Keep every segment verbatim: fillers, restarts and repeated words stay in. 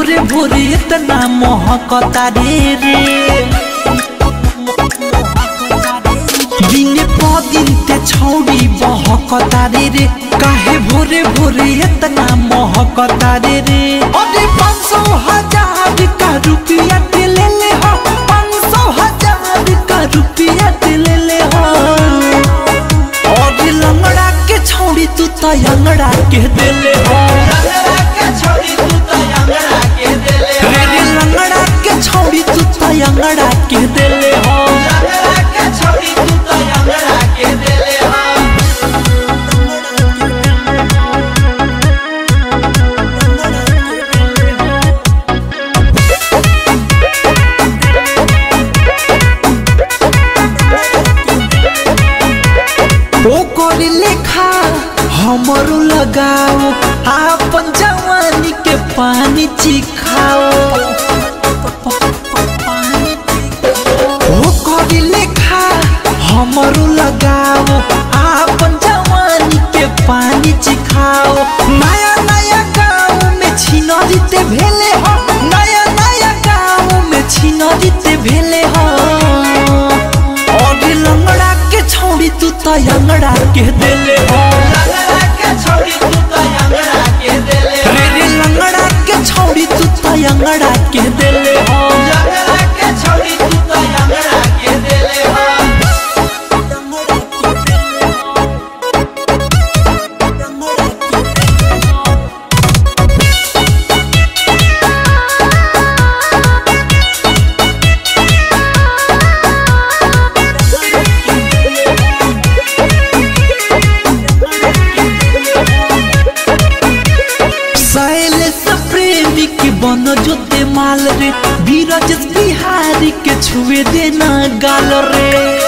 भोरे भोरे इतना महकता रे रे दिन प दिन ते छौड़ी बहकता रे रे काहे भोरे भोरे इतना महकता रे रे अरे पाँच सौ हजार का रुपया ते ले ले हो पाँच सौ हजार का रुपया ते ले ले हो और लंगड़ा के छौड़ी तू तो अंगड़ा के दे ले हो रे रे लंगड़ा के छौड़ी तू तो अंगड़ा के दे ले हो लेखा हमरो लगाओ आपन जवानी के पानी चिखाओ ओ करी लेखा हमरो लगाओ आपन जवानी के पानी चिखाओ नया नया गाँव में छिनरी ते भेले हो नया नया गाँव में छिनरी ते भेले हो और लंगड़ा के छौड़ी तू तो अंगड़ा के देले हो रे रे लंगड़ा के छौड़ी तू तो अंगड़ा के देले हो बन जोते माल रे बीरज बिहारी के छुए देना गाल रे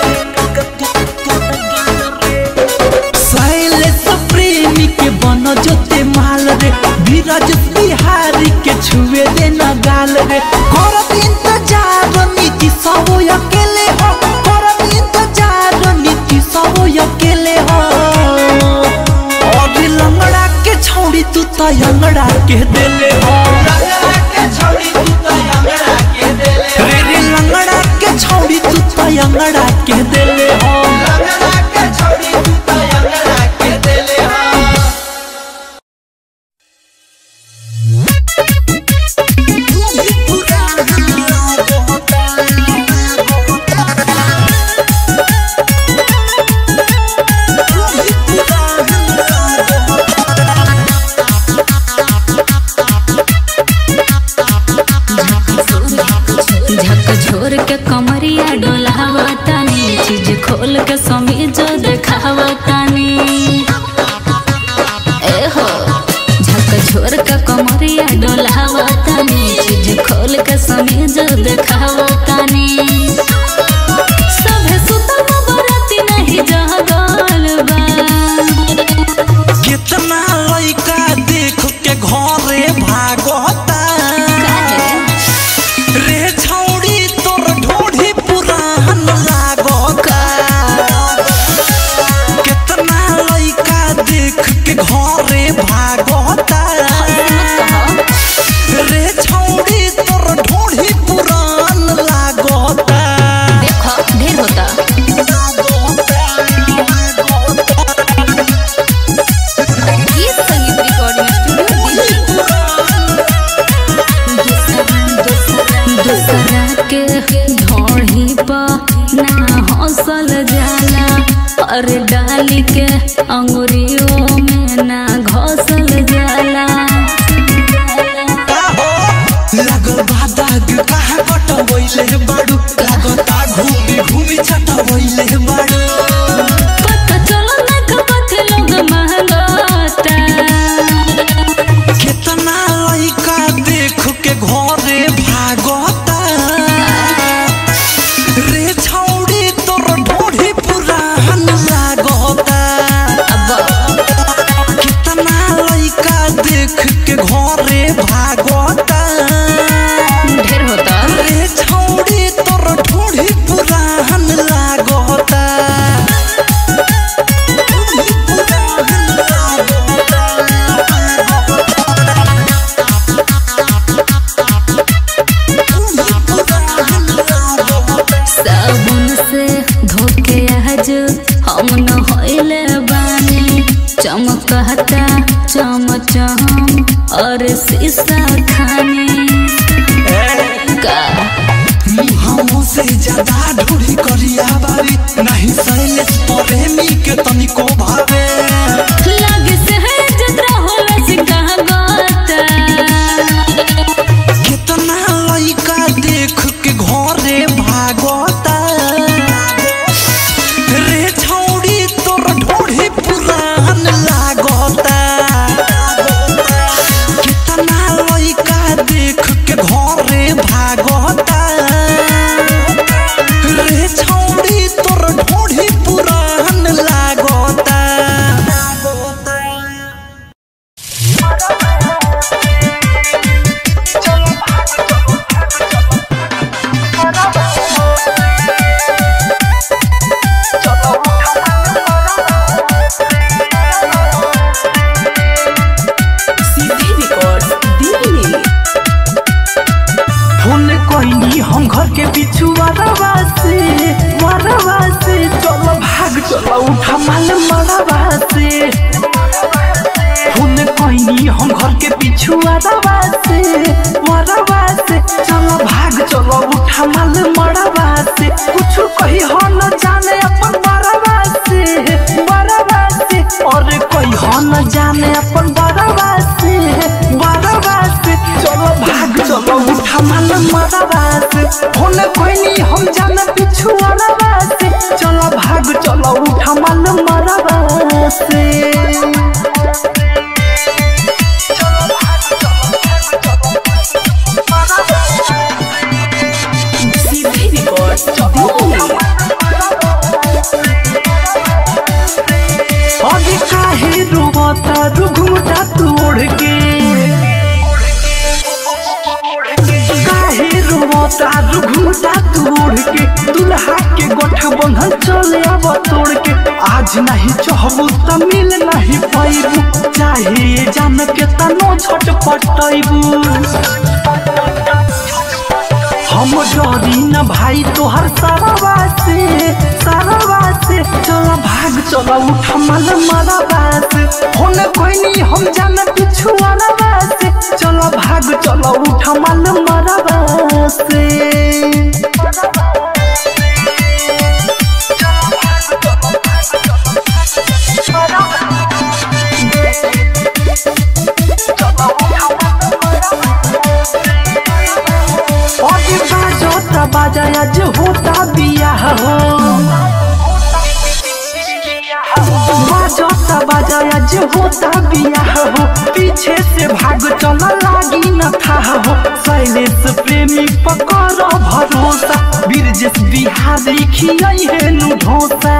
शैलेश प्रेमी के बन जोते माल रे बीरज बिहारी के छुए देना गाल रे करत इंतजार नीति सब अकेले हो करत इंतजार नीति सब अकेले हो और लंगड़ा के छौड़ी तू तो अंगड़ा के देले हो रे रे लंगड़ा के छौड़ी तू तो अंगड़ा के देले हो झकझोर के कमरिया डोलावा तानी चीज खोल के समीज देखावा तानी ए हो झकझोर के कमरिया डोलावा तानी चीज खोल के समीज देखावा तानी सभे सुतल बराती नहीं जगल बा कितना लइका देख के घरे भागता रे छौड़ी तोर ढोढ़ी पुरान लागता कितना लइका देख के घरे भागता रे छौड़ी तोर ढोढ़ी पुरान लागता देखो ढेर होता ये संगीत रिकॉर्डिंग स्टूडियो दूसरा के ढोढ़ी पर ना हौसल जाला और डाली के अंगुरियों में ना घोसल जाला लागल बादाग कहाँ कटवैले बाड़ू लागता घूमी घूमी चटवैले बाड़ू पता चलो ना कबथे लोग महंगाता कितना लइका देख के घरे भागता रे छौड़ी तोर ढोढ़ी पुरान लागता अब कहता चम चम और शीशा खाने का हमसे ज्यादा ढूढ़ी करिया बारी नहीं सैलेश प्रेमी के तनिको भावे लगे से है जतरा होला से कहां गाता कितना लइका देख के घरे भागता रे छौड़ी तोर ढूढ़ी पुरान लागता कितना लइका देख के घरे भागता रे छौड़ी तोर ढूढ़ी पुरान लागता हम घर के पीछू वारवा से वारवा से चलो भाग चलो उठा माल मरवा से फूल कोई हम घर के पीछू वारवा से वारवा से चलो भाग चलो उठा माल मरवा से कुछ कही हो न जाने अपन बरवा से बरवा से और कोई हो न जाने अपन बरवा से बरवा से चलो भाग चलो उठा माल मरवा से होने कोई नहीं हम जाने पीछू वारवा से चलो भाग चलो उठा माल मरवा से अभी काहे रोता रुघुटा तोड़ के काहे रोता रुघुटा तोड़ के दुल्हा के गोठा बंधन चले अब तोड़ के आज नहीं चाहबू त मिल नहीं पाइबू चाहे जान के तनो छटपटाइबू हम डरी न भाई तोहर सारावा से सारावा से चलो भाग चलो उठा माल मरवा से होने कोई नहीं हम जाने पीछू वारवा से चलो भाग चलो उठा माल मरवा से बाजाया जो होता बियाह हो बाजोता बाजाया जो होता बियाह हो पीछे से भाग चला लागी न था हो शैलेश प्रेमी पकड़ो भरोसा बिरजेश बिहारी खियाई है नु ढोसा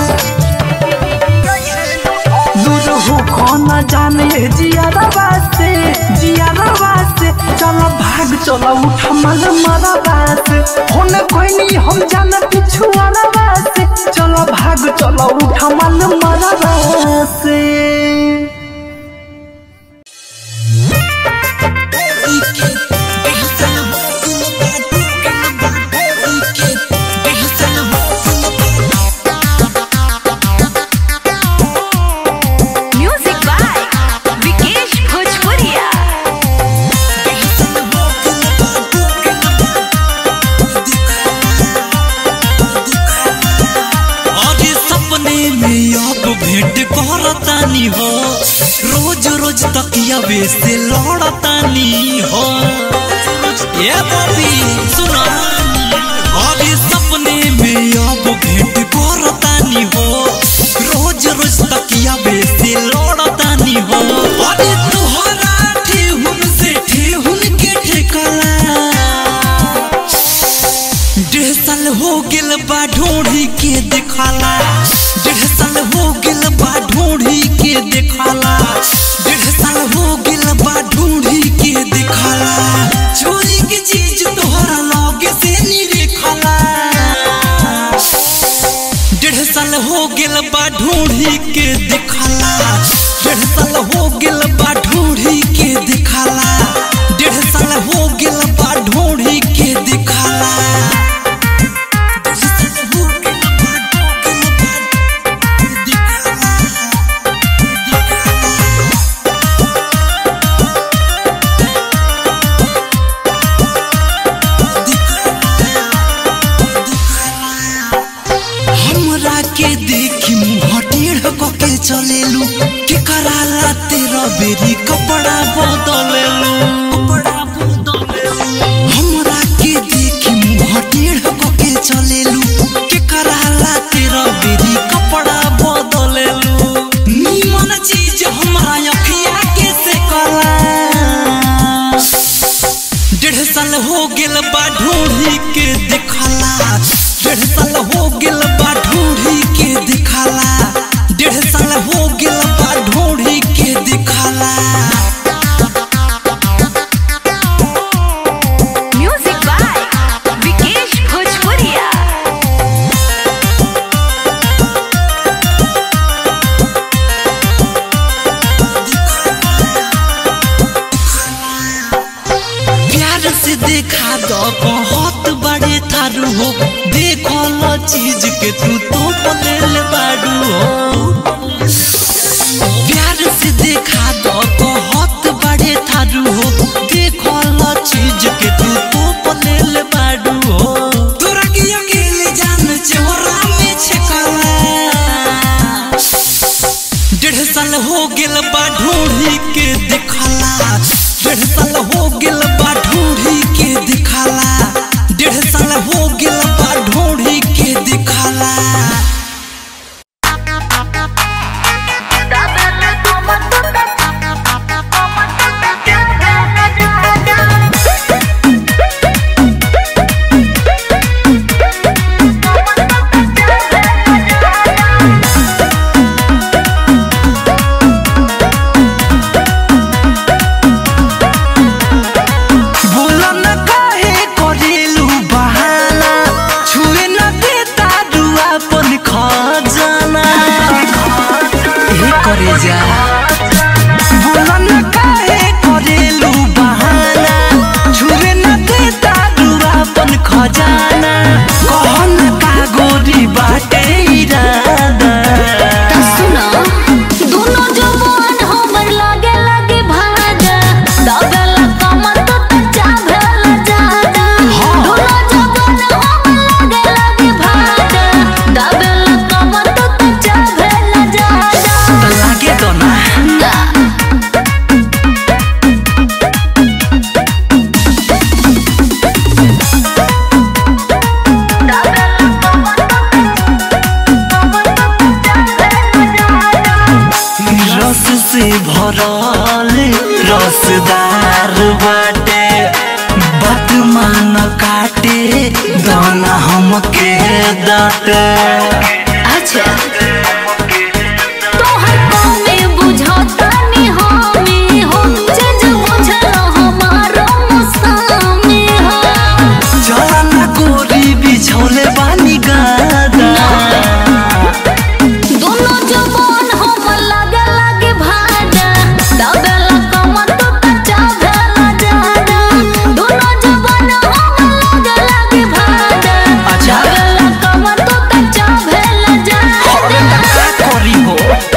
दूर हो खाना जाने जियारवा से जियारवा से चलो भाग चलो उठा माल मरवा से होने कोई नहीं हम जाने पीछू वारवा से चलो भाग चलो उठा माल मरवा से करतानी हो रोज रोज तकिया से लड़तानी हो ये बबी सुना अरे सपने में अब भेंट करतानी हो रोज रोज तकिया से लड़तानी हो अरे तुहरा ठेहुन से ठेहुन के ठेकला डेढ़ साल हो गेल बा ढोढ़ी के दिखाला डेढ़ साल हो गेल बा ढूंढी के दिखाला डेढ़ साल हो गेल बा ढूंढी के दिखाला चोरी के चीज तोहरा लगे से नहीं देखला डेढ़ साल हो गेल बा ढूंढी के दिखाला डेढ़ साल हो गेल बा ढूंढी के दिखाला डेढ़ साल हो गेल बा ढूंढी के दिखाला गेल बा ढूंढी के दिखाला डेढ़ साल हो गेल बा ढूंढी के दिखाला डेढ़ साल हो गेल बा ढूंढी के दिखाला म्यूजिक बाय विकेश भोजपुरिया से देखा दो बहुत बड़े थारू हो देखो लो चीज के तू तो पलेल बाडू हो प्यार से देखा दो बहुत बड़े थारू हो देखो लो चीज के तू तो पलेल बाडू हो तोरा की अकेले जान चोरा में छकला डेढ़ साल हो गेल बा ढूंढी के दिखाला डेढ़ साल हो गेल बा ढूंढी के दिखाला डेढ़ साल हो गेल बा ढूंढी के दिखाला भरल रसदार बाटे बात मान काटे दाना हमके दाटे अच्छा तोहर कौमे बुझता नि हमें हो जज बुझल हमारो मुसामे हो चला ना गोरी बिछौले बानी गादा दोनों जवान हम लगे लगे भाड़ा दबेला कमर तो कच्चा भेला जादा दोनों जवान हम लगे लगे भाड़ा अच्छा दबेला कमर तो कच्चा भेला जादा का करी हो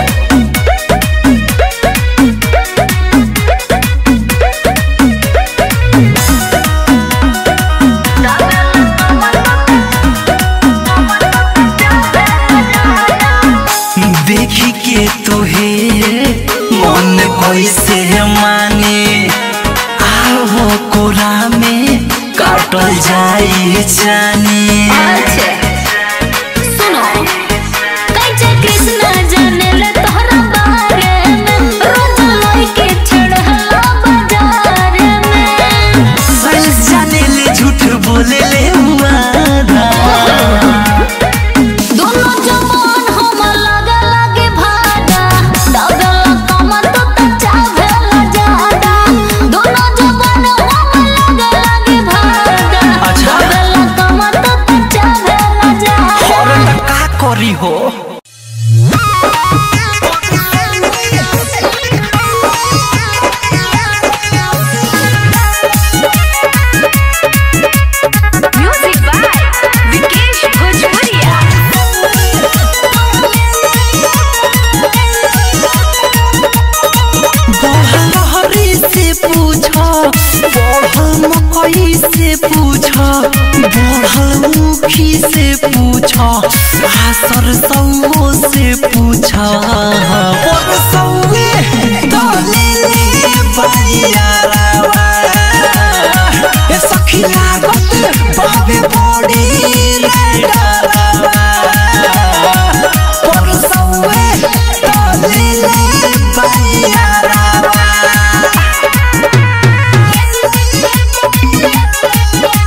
देखी के तोहे मन कैसे माने आओ कोरा में काटल जाई जाने अच्छा सुनो कैसे कृष्ण जाने ले तोहरा बारे में रोज लइके छड़हला बाजार में सच जाने ले झूठ बोले ले हुआ दोनों जवान हम लगे लगे भाड़ा दबेला कमर तो कच्चा भेला जादा दोनों जवान हम लगे लगे भाड़ा अच्छा दबेला कमर तो कच्चा भेला जादा और का करी हो म्यूजिक बाय विकेश भोजपुरिया हरी से पूछो बढ़ल मकई से पूछो बढ़ल मुखी से पूछो आसर सौ से पूछो परसौए डले ले बरियारावा ए सखी लागत बाबे बड़ी रे डरावा परसौए डले ले बरियारावा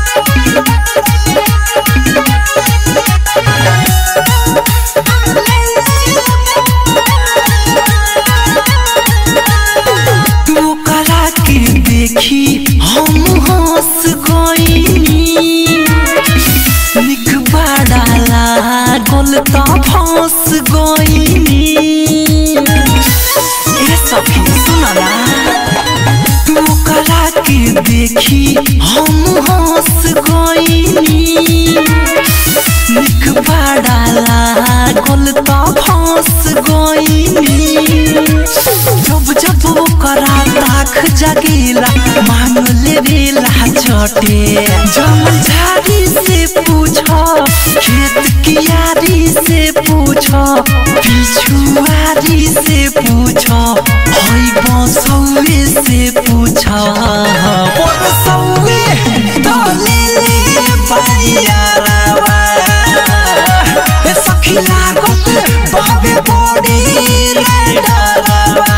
डाला गोल तो फंस गईनी जब जब ओकरा ताख जगेला मांग लेवेला चटे जमल झाड़ी से पूछो खेत कियारी से पूछो पिछुआरी से पूछो हई बसौए से पूछो परसौए तो ले ले पाइयारावा ए सखी लागत बाबे बड़ी डरावा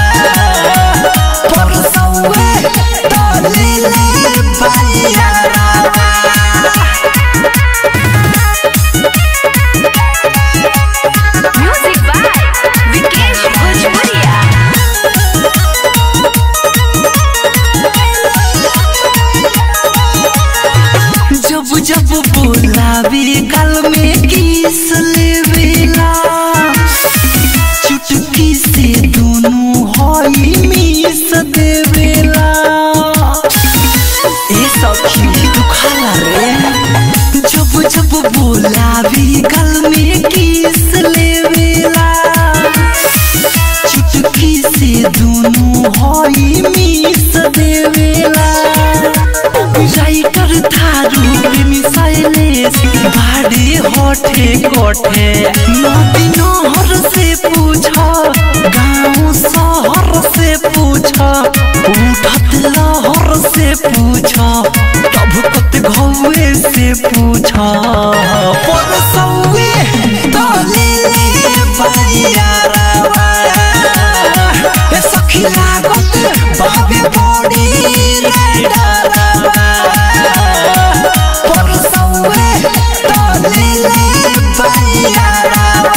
परसौए तो ले ले पाइयारावा Music by Vikesh Bhojpuria. जब जब बोलावे गल में किस लेवेला चुटकी से दोनों हई मिस देवेला ए सखी दुखाला रे जब जब बोलावे गल में किस लेवेला चुटकी से दोनों हई मिस देवेला राइटर थारू प्रेमी साइलेस भाड़ी होठे कोठे नदी नहर से पूछो गाँव शहर से पूछो उठत लहर से पूछो तब कत घौए से पूछो परसौए तो ले ले पाइयारावा ए सखी लागत बाबे बड़ी डरावा परसौए तो ले ले पाइयारावा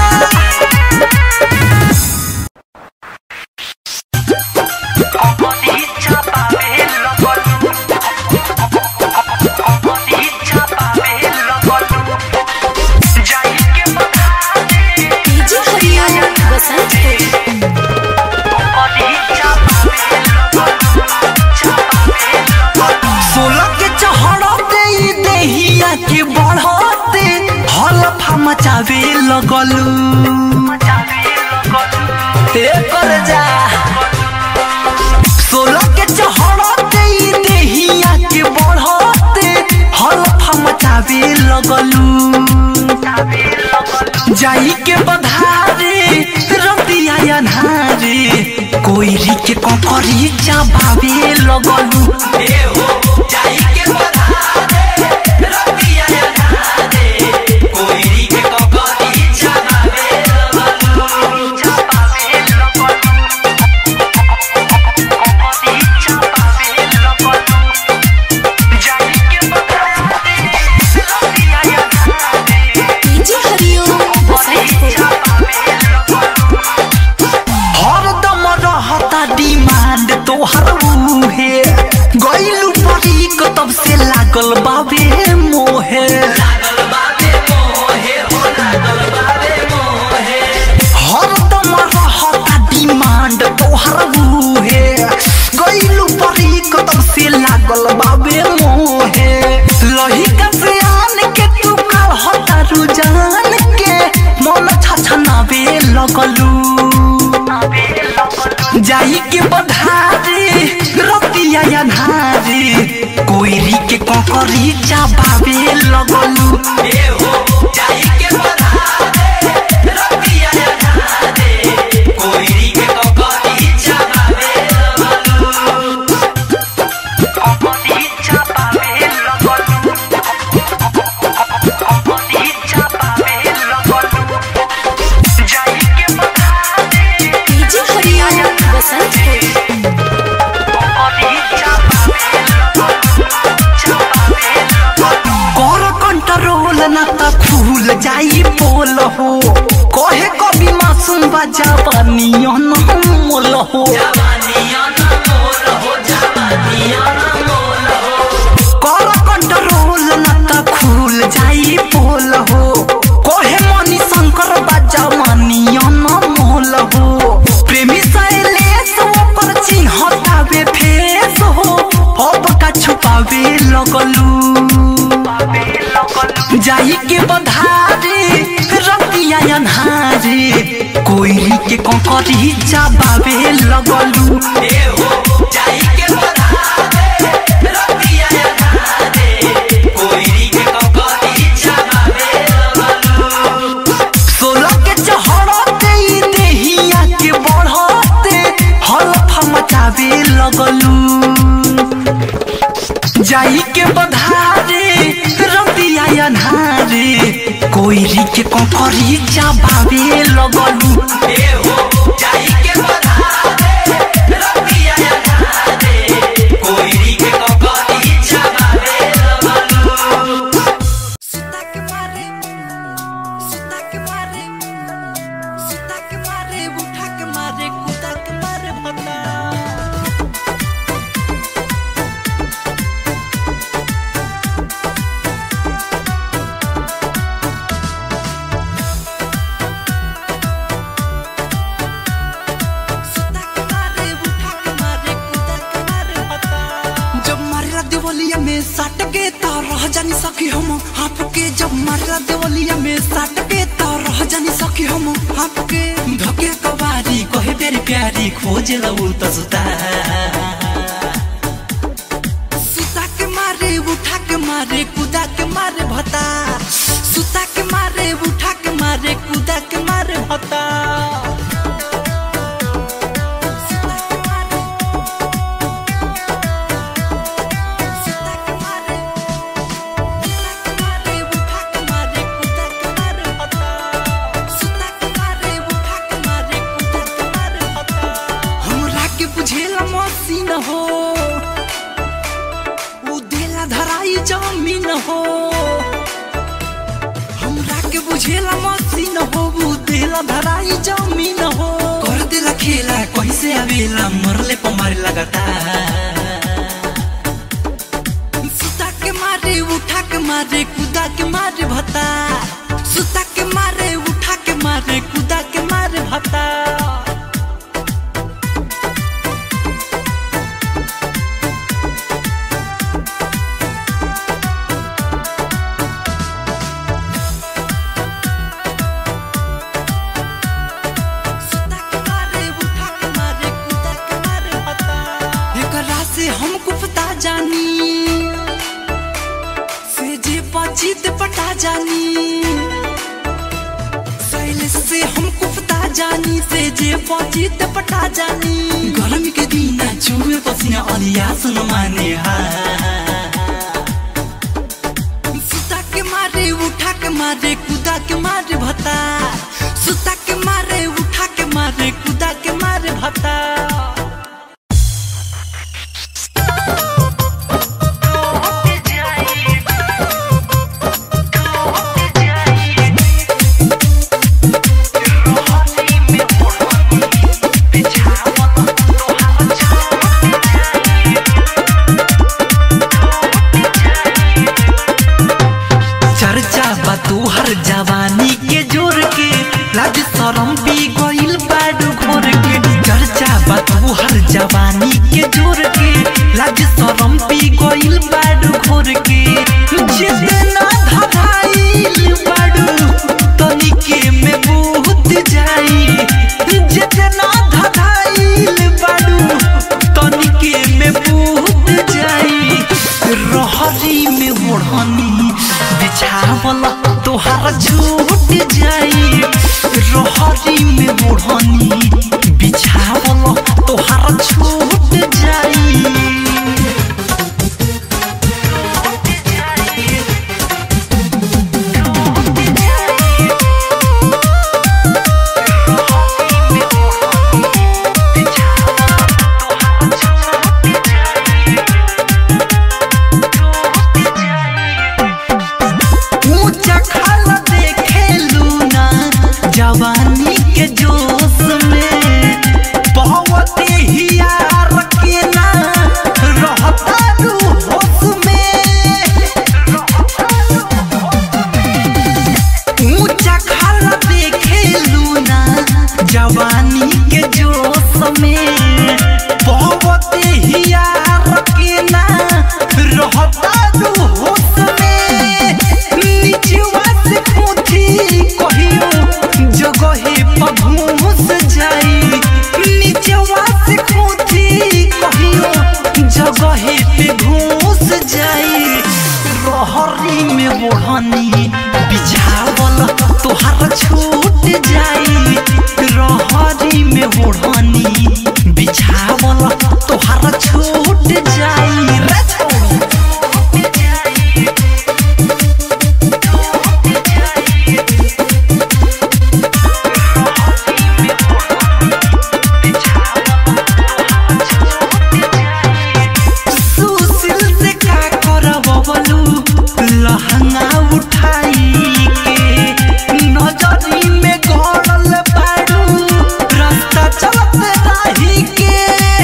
मचावे लगलू कर जा सोलह के चढ़ते देहिया के बढ़ते हल्फा मचावे लगलू जाई के बधारे रतिया अन्हारे कोईरी के ककरी चाबावे लगलू जाई के बधारे रतिया अन्हारे कोईरी के ककरी चाबावे लगलू चाबावे लगलू ककरी चाबावे लगलू जाई के बधारे रतिया अन्हारे डीजे हरिओम हरदम रहता डिमांड तोहर उहे गइलू परी को तब से लागल बाबे मोहे हरदम रहता डिमांड तोहर उहे गइलू परी को तब से लागल बाबे मोहे लही का से आन के तू काल हता रुजान के मन छछनावे लगलू जाई के बधारे रतिया अन्हारे कोईरी के ककरी चाबावे लगलू ए हो जाई के बधारे रतिया अन्हारे कोईरी के ककरी चाबावे लगलू ककरी चाबावे लगलू ककरी चाबावे लगलू जाई के बधारे डीजे हरिओम बसंत कर कंट्रोल ना त खुल जाई बोल हो कहे कभी मासूम बजा बनिया न मोल हो कर कंट्रोल ना त खुल जाई बोल हो कहे मनी शंकर बजा बनिया न मोल हो प्रेमी साइलेस ओकर चिन्ह हटावे फेस हो अब का छुपावे लगलू जाई के बधारे कंकरी चाबावे लगलू ए हो जाई के बधा दे रतिया धारे कोइरी के कंकरी चाबावे लगलू सोलह के चहड़ते देहिया के बढ़ते हलफा मचावे लगलू जाई के बधारे रतिया अन्हारे कोइरी के कंकरी चाबावे लगलू ए हो जाई के बधारे रतिया अन्हारे कोइरी के कंकरी चाबावे लगलू सुता के मारे सुता के मारे सुता के मारे उठा के मारे कुदा के मारे भता देवलिया में साट के तो रह जानी सकी हम आपके जब मारा देवलिया में साट के तो रह जानी सकी हम आपके धके कवारी कहे तेरी प्यारी खोज लऊ त सुता सुता के मारे उठा के मारे कुदा के मारे भता सुता के मारे उठा के मारे कुदा के मारे भता हो उदेला धराई जमीन हो हमरा के बुझेला मसीन हो उदेला धराई जमीन हो कर देला खेला कैसे आवेला मरले पमारे लगता सुता के मारे उठा के मारे कुदा के मारे भता सुता के मारे उठा के मारे कुदा के मारे भता हम कुफता जानी से जे पचित पटा जानी सैलेश से हम कुफता जानी से जे पचित पटा जानी गर्मी के दिन छुए पसीना अलिया सुन माने हा सुता के मारे उठा के मारे कुदा के मारे भता सुता के मारे उठा के मारे कुदा के मारे भता जवानी के जोर के लाज शरम पी गइल बाडू घोर के चर्चा बा तू हर जवानी के जोर के लाज शरम पी गइल बाडू घोर के जितना धधाइल बाडू तनिके में बहुत जाई जितना धधाइल बाडू तनिके में बहुत जाई रहरी में ओढ़नी बिछावला तोहार छूट जाई रहरी में ओढ़नी बिछावला तोहार छूट जाई जवानी के जोश में बहुत ही यार के ना रहरी में ओढ़नी बिछावल तोहार छूट जाई रहरी में ओढ़नी बिछावल तोहार छूट जाई रे लहंगा उठाई के नजरी में गड़ल बाड़ू रास्ता चलत रही के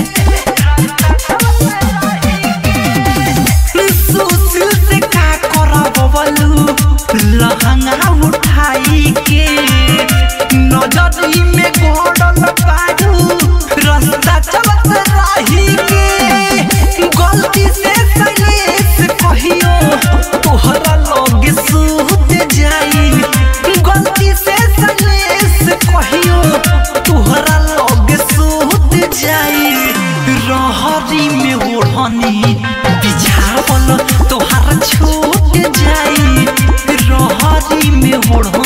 सुशील से का करबलू लहंगा उठाई के नजरी में गड़ल बाड़ू रास्ता चलत रही के गलती से सनेस कहियो तोहरा लगे सूत जाई गलती से सनेस कहियो तोहरा लगे सूत जाई रहरी में ओढ़नी बिछावल तोहरा छूट जाई रहरी में ओढ़नी